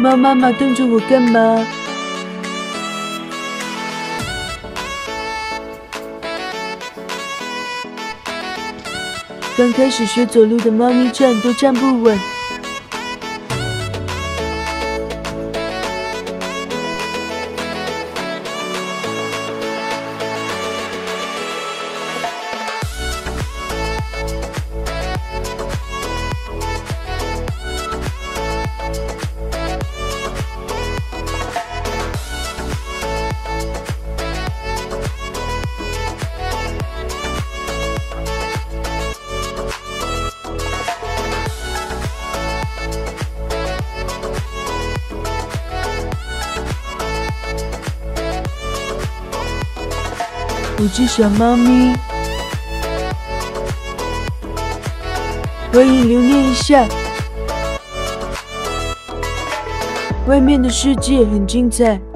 猫妈妈瞪着我干嘛？刚开始学走路的猫咪站都站不稳。5只小猫咪，欢迎留念一下。外面的世界很精彩。